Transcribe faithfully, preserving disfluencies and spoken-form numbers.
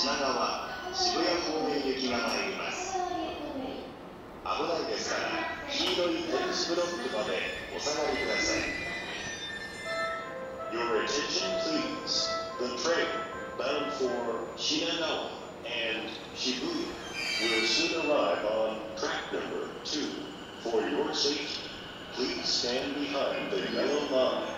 品川、渋谷方面行きが参ります。危ないですから、黄色い点字ブロックまでお下がりください。Your attention please. The train bound for Shinagawa and Shibuya will soon arrive on track number two. For your safety, please stand behind the yellow line.